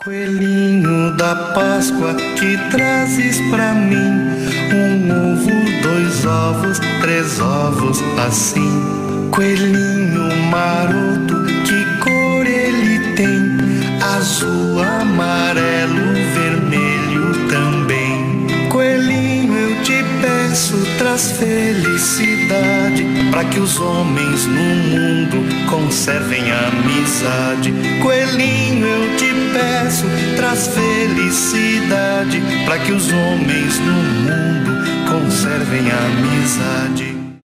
Coelhinho da Páscoa, que trazes pra mim um ovo, 2 ovos, 3 ovos assim. Coelhinho maroto, que cor ele tem? Azul, amarelo, vermelho também. Coelhinho, eu te peço, traz felicidade, pra que os homens no mundo conservem a amizade. Coelhinho, eu te peço, traz felicidade, pra que os homens no mundo conservem a amizade.